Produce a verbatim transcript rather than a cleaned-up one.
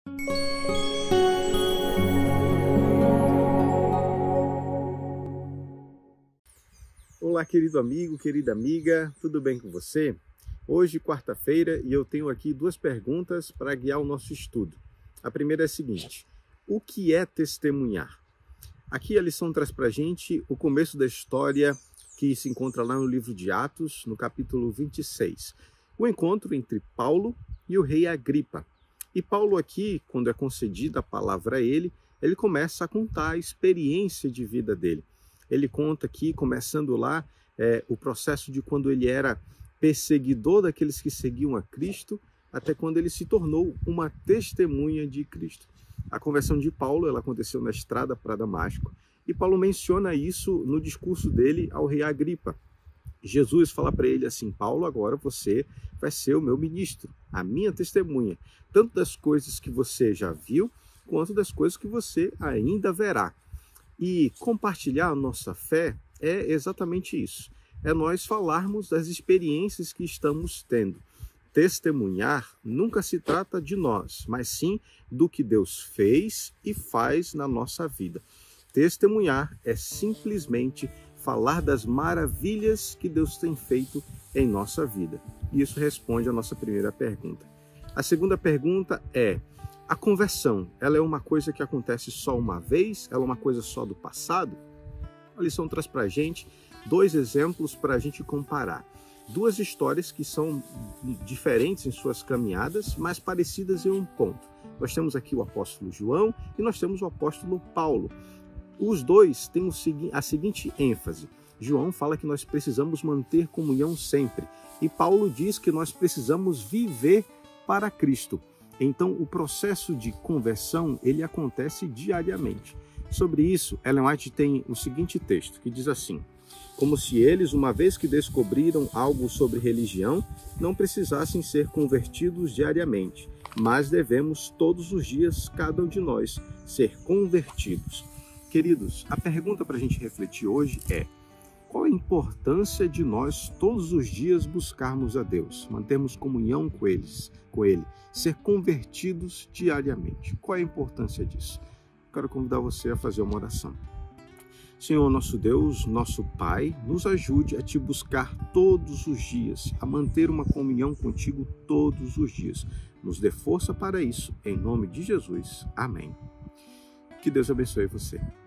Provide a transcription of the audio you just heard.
Olá, querido amigo, querida amiga, tudo bem com você? Hoje, quarta-feira, e eu tenho aqui duas perguntas para guiar o nosso estudo. A primeira é a seguinte: o que é testemunhar? Aqui a lição traz para a gente o começo da história que se encontra lá no livro de Atos, no capítulo vinte e seis. O encontro entre Paulo e o rei Agripa. E Paulo aqui, quando é concedida a palavra a ele, ele começa a contar a experiência de vida dele. Ele conta aqui, começando lá, é, o processo de quando ele era perseguidor daqueles que seguiam a Cristo, até quando ele se tornou uma testemunha de Cristo. A conversão de Paulo ela aconteceu na estrada para Damasco, e Paulo menciona isso no discurso dele ao rei Agripa. Jesus fala para ele assim: Paulo, agora você vai ser o meu ministro, a minha testemunha, tanto das coisas que você já viu, quanto das coisas que você ainda verá. E compartilhar a nossa fé é exatamente isso. É nós falarmos das experiências que estamos tendo. Testemunhar nunca se trata de nós, mas sim do que Deus fez e faz na nossa vida. Testemunhar é simplesmente falar das maravilhas que Deus tem feito em nossa vida. E isso responde à nossa primeira pergunta. A segunda pergunta é: a conversão, ela é uma coisa que acontece só uma vez? Ela é uma coisa só do passado? A lição traz para a gente dois exemplos para a gente comparar. Duas histórias que são diferentes em suas caminhadas, mas parecidas em um ponto. Nós temos aqui o apóstolo João e nós temos o apóstolo Paulo. Os dois têm a seguinte ênfase. João fala que nós precisamos manter comunhão sempre. E Paulo diz que nós precisamos viver para Cristo. Então, o processo de conversão, ele acontece diariamente. Sobre isso, Ellen White tem o seguinte texto, que diz assim: como se eles, uma vez que descobriram algo sobre religião, não precisassem ser convertidos diariamente, mas devemos todos os dias, cada um de nós, ser convertidos. Queridos, a pergunta para a gente refletir hoje é: qual a importância de nós todos os dias buscarmos a Deus, mantermos comunhão com eles, com Ele, ser convertidos diariamente? Qual é a importância disso? Quero convidar você a fazer uma oração. Senhor, nosso Deus, nosso Pai, nos ajude a Te buscar todos os dias, a manter uma comunhão contigo todos os dias. Nos dê força para isso, em nome de Jesus. Amém. Que Deus abençoe você.